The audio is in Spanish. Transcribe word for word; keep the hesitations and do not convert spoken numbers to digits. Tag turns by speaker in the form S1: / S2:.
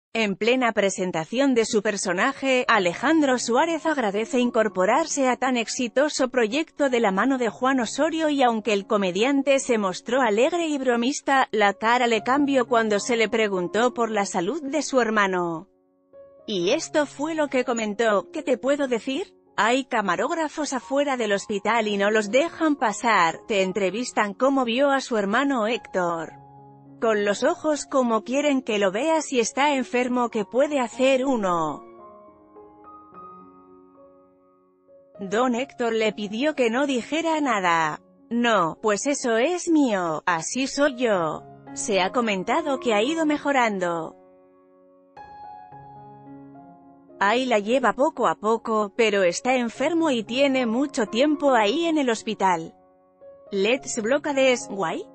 S1: En plena presentación de su personaje, Alejandro Suárez agradece incorporarse a tan exitoso proyecto de la mano de Juan Osorio y aunque el comediante se mostró alegre y bromista, la cara le cambió cuando se le preguntó por la salud de su hermano. Y esto fue lo que comentó: ¿qué te puedo decir? Hay camarógrafos afuera del hospital y no los dejan pasar. Te entrevistan cómo vio a su hermano Héctor. Con los ojos como quieren que lo veas y está enfermo, ¿qué puede hacer uno? Don Héctor le pidió que no dijera nada. No, pues eso es mío, así soy yo. Se ha comentado que ha ido mejorando. Ahí la lleva poco a poco, pero está enfermo y tiene mucho tiempo ahí en el hospital. Let's block this, why?